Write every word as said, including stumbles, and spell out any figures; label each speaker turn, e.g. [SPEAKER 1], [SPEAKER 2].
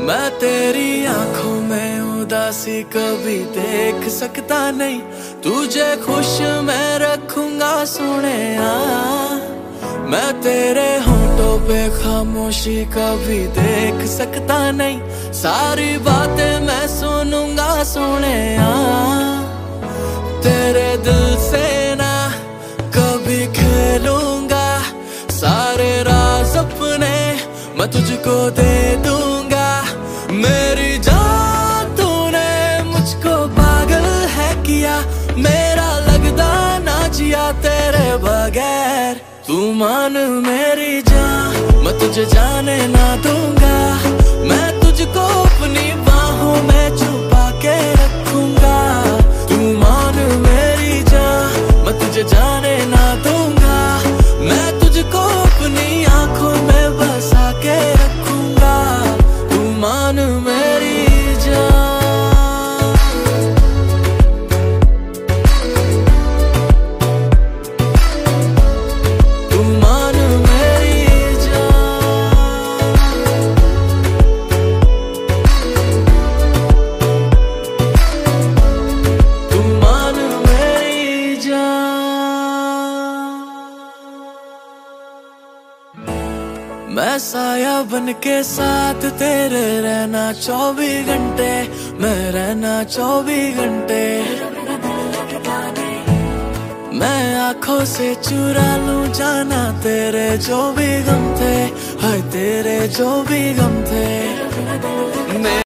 [SPEAKER 1] मैं तेरी आंखों में उदासी कभी देख सकता नहीं, तुझे खुश मैं रखूंगा सोनिया। मैं तेरे होठों पे खामोशी कभी देख सकता नहीं, सारी बातें मैं सुनूंगा सोनिया। तेरे दिल से ना कभी खेलूंगा, सारे राज अपने मैं तुझको दे दूंगा। मेरी जान तूने मुझको पागल है किया, मेरा लगदा ना जिया तेरे बगैर। तू मान मेरी जान, मैं तुझे जाने ना दूंगा, मैं तुझको अपनी बाहों में छुपा के रखूंगा। तू मान मेरी जान, मैं तुझे जाने ना दूंगा, मैं तुझको अपनी आंखों में बसा के रखूंगा। तू मान मेरी जान, तू मान मेरी जान, तू मान मेरी जान। मैं साया बन के साथ तेरे रहना चौबीस घंटे, मैं रहना चौबीस घंटे। मैं आंखों से चुरा लूं जाना तेरे जो भी गम थे, हाय तेरे जो भी गम थे।